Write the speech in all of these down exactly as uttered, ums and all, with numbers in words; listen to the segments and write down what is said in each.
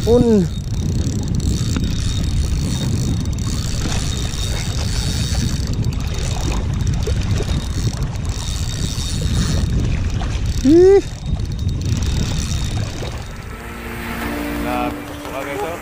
Un. Ih. Grabe. Okay, so.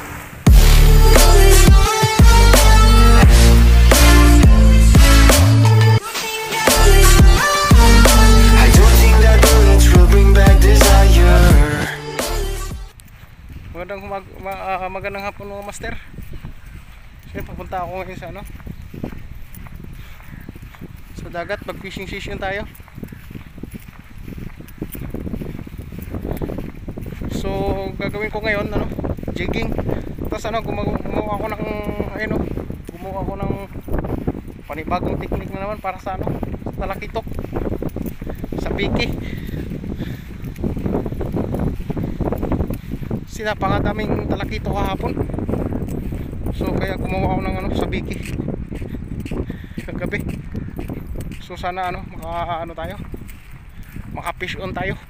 Magandang mag, ma, uh, magandang hapon mga master. So, papunta ako ngayon sa ano, sa dagat, pag fishing session tayo. So gagawin ko ngayon ano, jigging. Tapos ano, gumawa, gumawa ako ng ayun, oh, gumawa ako ng panibagong technique na naman para sa ano, sa talakitok, sa biki. Napakadaming talakito kahapon, so kaya gumawa ako ng ano, sa biki kagabi. So sana ano, maka ano tayo, maka fish on tayo.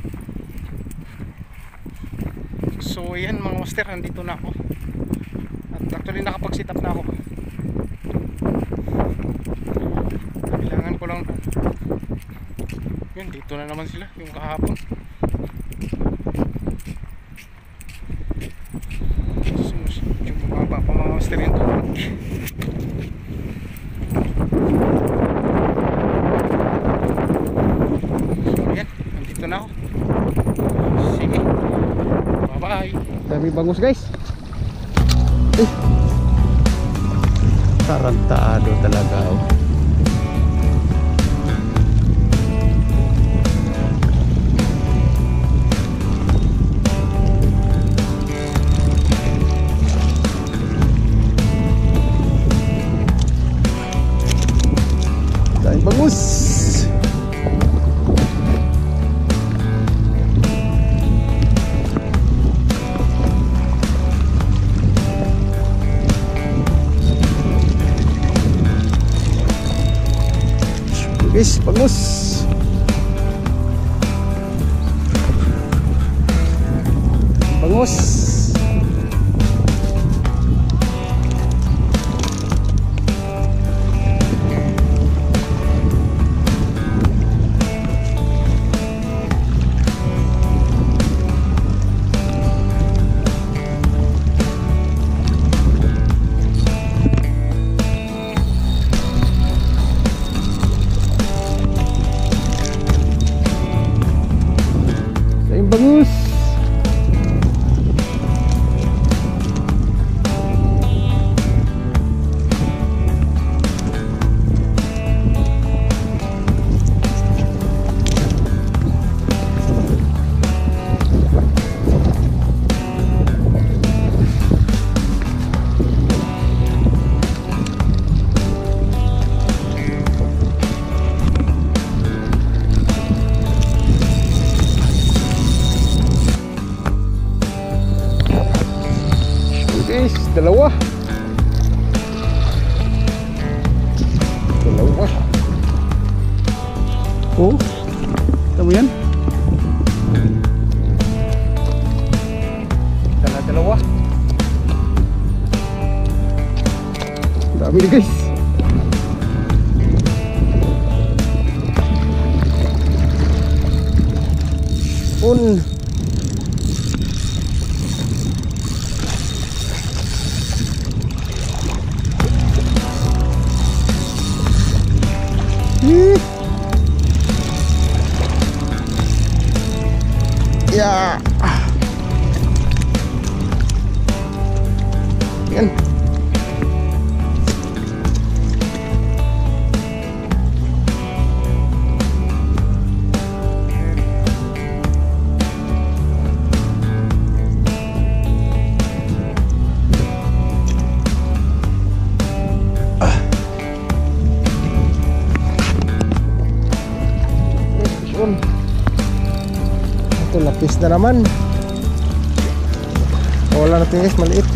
So yan mga master, nandito na ako at actually nakapag sit up na ako. Kailangan ko lang yun, dito na naman sila yung kahapon. Master yung tubig. So yan, nandito na ako. Sige, bye bye. Dami bangus guys. Eh, tarantado talaga oh. Bangus. Guys, bangus. Bangus. Bagus. Guys, dalawa. Dalawa. Oh, tahu yan? Dala dalawa. Dami nih guys. Un. Ih. Ya. Yan. Ito lapis na naman. Wala natin guys, maliit.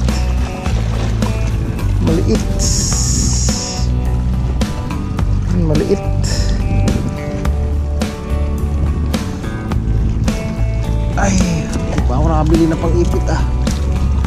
Maliit. Maliit. Ay, hindi pa ako nakabili na pang ipit ah.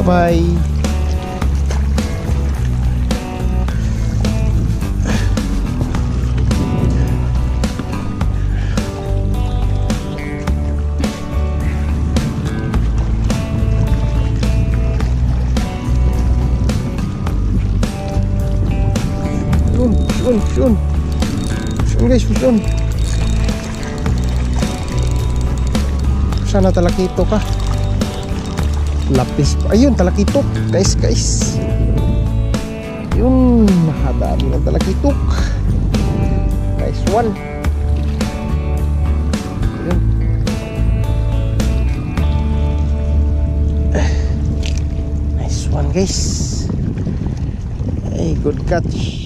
Bye. Yun, yun. Yun guys, yun. Sana talakito ka. Lapis pa. Ayun, talakitok. Guys, guys. Yun, nakadami ng talakitok. Nice one. Yun. Nice one guys. Hey, good catch.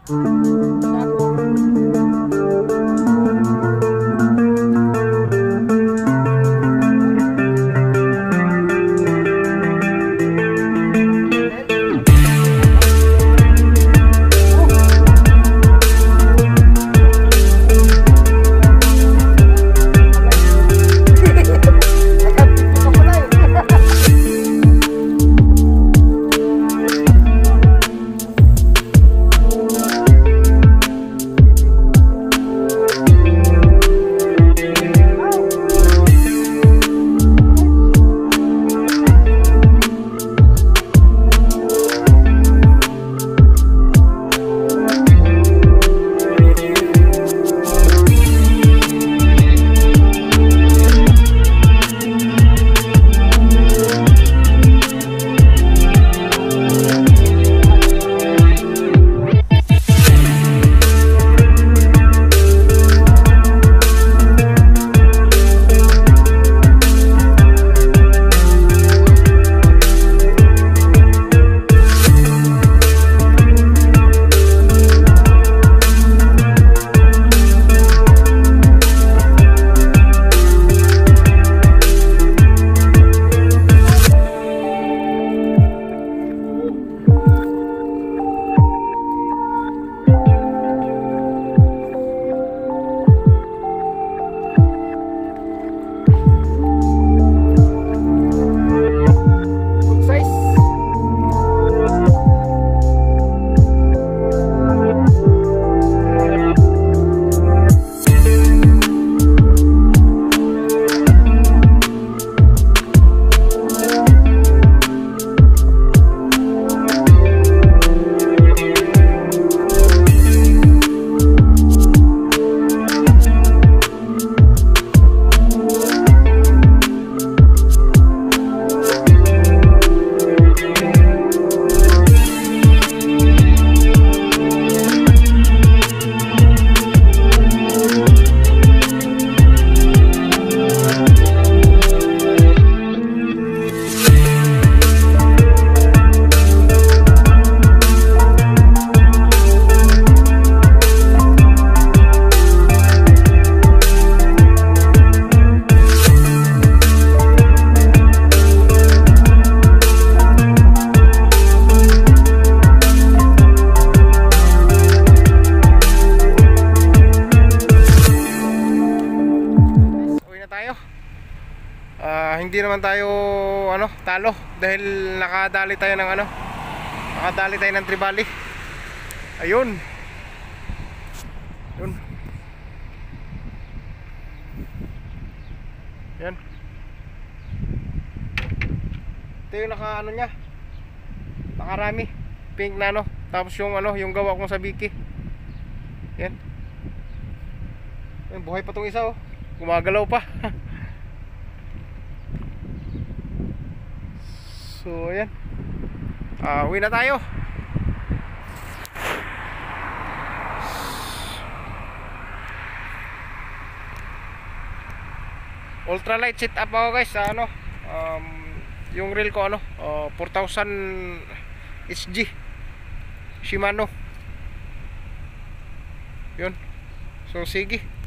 Hindi naman tayo ano, talo dahil nakadali tayo ng ano, nakadali tayo ng tribali. Ayun. Yun. Yan. Ito yung naka ano niya, nakarami pink na ano. Tapos yung ano, yung gawa kong sabiki. Yan. Yan, buhay pa tong isa oh. Gumagalaw pa. So ayan, uh, uwi na tayo. Ultralight sit up ako guys sa ano, um, yung reel ko ano, uh, four thousand H G Shimano. Yun. So sige.